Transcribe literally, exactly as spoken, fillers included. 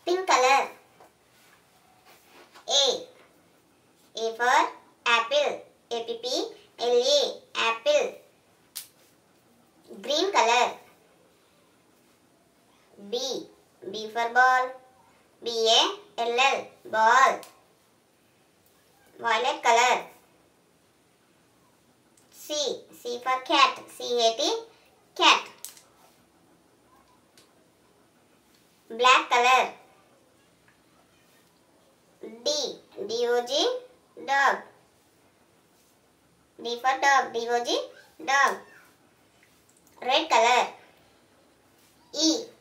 Pink color. A. A for apple. A P P L A. Apple. Green color. B. B for ball. B A L L. Ball. Violet color. C. C for cat. C A T. Cat. Black color. D. D O G. Dog. D for dog. D O G. Dog. Red color. E.